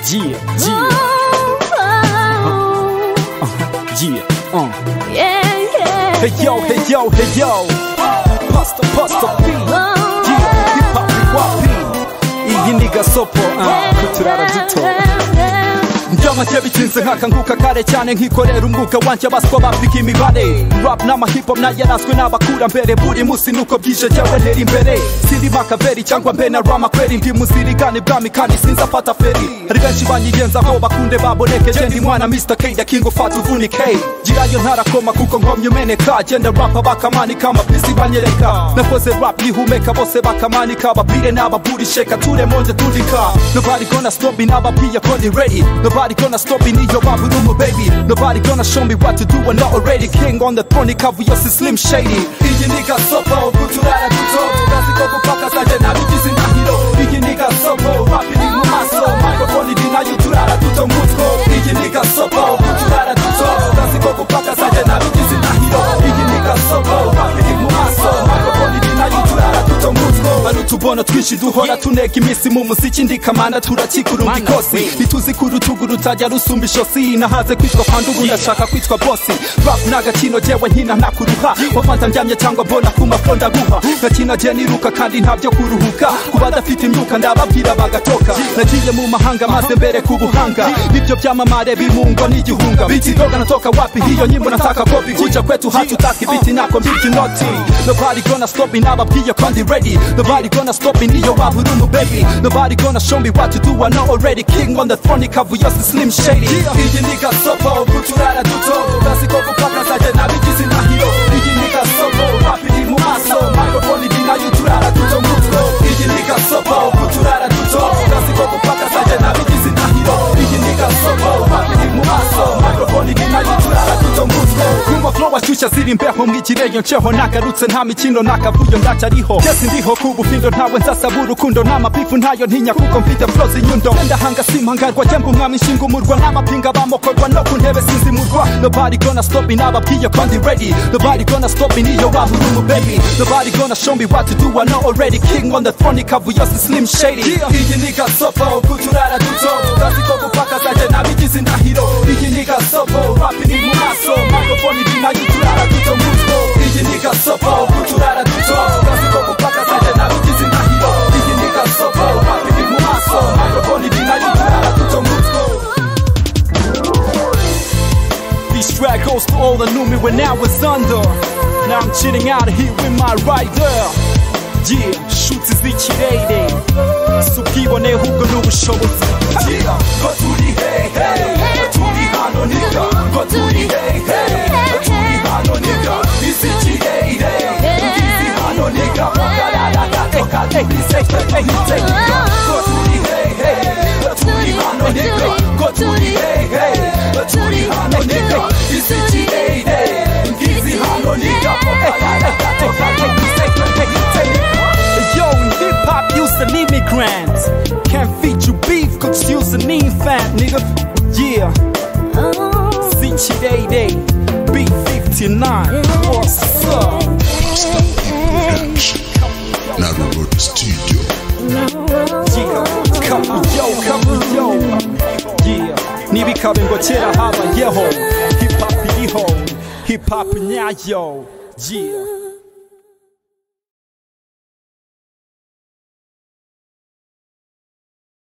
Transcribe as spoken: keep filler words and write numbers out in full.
Yeah, yeah. Uh, uh, yeah, uh. Yeah, yeah. Hey yo, hey yo, hey yo. Pasta, pasta, P. Yeah, hip hop, hip hop, P. Iyi ni gasopo, uh, kuturara duto. Njamajye bitinze nkakanguka kare cyane nkikorera umwuka wanjye abaswa bapika imibare. Rap n'ama hip hop nayarazwe n'abakura mbere buri munsi nuko byije cyawe ntera imbere. Sindi makaveri cyangwa mbena rama kweri ndi muzirigane bwami kandi sinzafata feri. Hari benshi banyigenza aho bakunde baboneke je ndi mwana mister K the king of fat uvunike. Girayo ntarakoma kuko ngomye umeneka genda rap bakamanika amapisi banyereka. Nakoze rap yihumeka bose bakamanika babire n'ababuri sheka ture monde tudika. Nobody gonna stop me n'ababwiye ko ndi ready. Nobody gonna stop me, need your babu baby. Nobody gonna show me what to do when not already king on the throne. Cover your Slim Shady. Iyi nigga sopo, kuturara duto. Kazi koko paka saje na bigizi na hero. Iyi nigga sopo, rapping mu maso. Microphone dina yuturara duto mutko. Iyi nigga sopo, kuturara duto. Kazi koko paka saje na bigizi na hero. Iyi nigga sopo, rapping mu maso. Microphone dina yuturara duto mutko. Bano tubono twishi duhora tuneka imisi mu muziki ndikamana turakikurumba ikosi. Bituzi kurutugu rutajya rusumba ishosi. Nahaze kwitwa pandugu ndashaka kwitwa bossi. Rap n'agakino jewe nkina ntakuruha. Wafata ndyamye cyangwa mbona ku mafonda guha. Gakina je niruka kandi ntabyo kuruhuka. Kuba dafite imyuka ndababwira bagatoka. Nagiye mu mahanga maze mbere ku buhanga. Nibyo byamamare bimungo n'igihunga. Biti doga natoka wapi hiyo nyimbo nataka copy. Kuja kwetu hatutaki biti nako mbiti noti. Nobody gonna stop me nababwiye ko ndi ready. Nobody gonna stop me niyo waburumu baby. Nobody gonna show me what to do I know already. King on the throne cover your Slim Shady. Iyi nigga sopo kuturara duto. Kazi koko paka saje na bigizi na hero. Iyi nigga sopo rapping mu maso. Microphone dina yuturara duto mutko. Iyi nigga sopo kuturara duto. Kazi koko paka saje na bigizi na hero. Iyi nigga sopo rapping mu maso. Microphone dina yuturara duto mutko. Kuma flow ashyushya ziri imbeho mwikireyo nceho nagarutse nta mikino nakavuyo ndacyariho. Jesi ndiho kubufindo ntawe nzasaba urukundo n'amapifu ntayo ntinya kuko mfite flow z'inyundo. Ndahanga simpangarwa jemba umwami nshinga umurwa n'amapinga bamokorwa no ku ntebe sinzimurwa. Nobody gonna stop me nababwiye ko ndi ready. Nobody gonna stop me niyo waburumu baby. Nobody gonna show me what to do I know already. King on the throne cover your Slim Shady. Iyi nigga sopo kuturara duto. Kazi koko paka saje na bigizi na hero. Iyi nigga sopo rapping mu maso. Microphone dina yuturara duto mutko. Iyi nigga sopo kuturara duto. Kazi koko paka saje na bigizi na hero. Iyi nigga sopo rapping mu maso. Microphone dina yuturara duto mutko. This track goes to all that knew me when I was under. Now I'm chilling out here with my rider. Yeah, shoots is ikirere. Sukibone ahubwo n'ubushobozi. Yeah, go turi hey hey. Turi hano nigga. Go turi hey hey. Turi hano nigga. This ikirere. This hano nigga. Toka turi say hey hey. Go turi hey hey. Turi hano nigga. Go turi hey hey. Turi hano nigga. This ikirere. This hano nigga. Toka turi say hey hey. Yo, in hip-hop, use an immigrant. Can't feed you beef, cause use an infant, nigga. Yeah. C H eighty, B fifty-nine. What's up? Naruto Studio. Yeah. Come yo, come yo. Yeah. Nibikabe ngo kera habayeho. Hip-hop iriho. Hip-hop nyayo. Yeah.